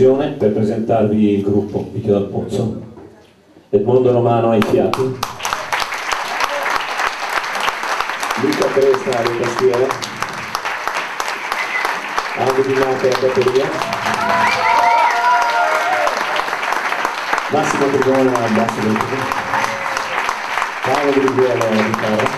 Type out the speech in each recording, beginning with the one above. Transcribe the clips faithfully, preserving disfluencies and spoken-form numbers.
occasione per presentarvi il gruppo Picchio dal Pozzo. Edmondo Romano ai fiati, Luca Cresta alle tastiere, Aldo Di Mate alla batteria, Massimo Trigone al basso elettrico, Paolo Grighiello alla chitarra,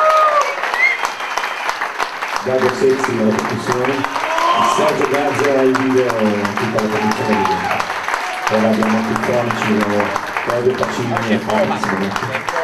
Dago Sezzi alla percussione, Sergio Gazza ai video, tutta la produzione video. Ora abbiamo anche i fonici, Claudio Pacini e Fabio.